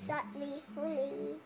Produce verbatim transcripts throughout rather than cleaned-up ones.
set me free.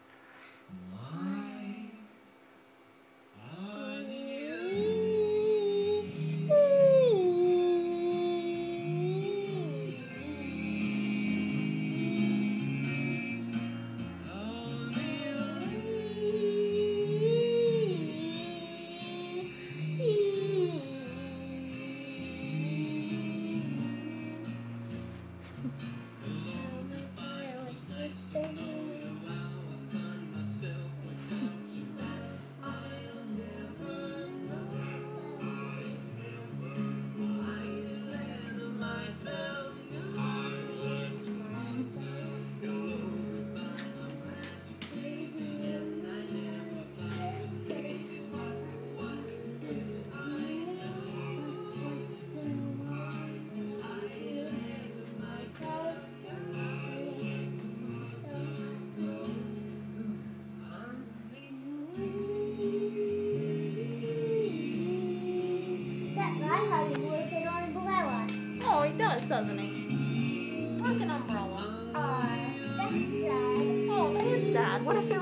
Oh, he does, doesn't he? Like an umbrella. Uh, that's sad. Oh, that is sad. What if it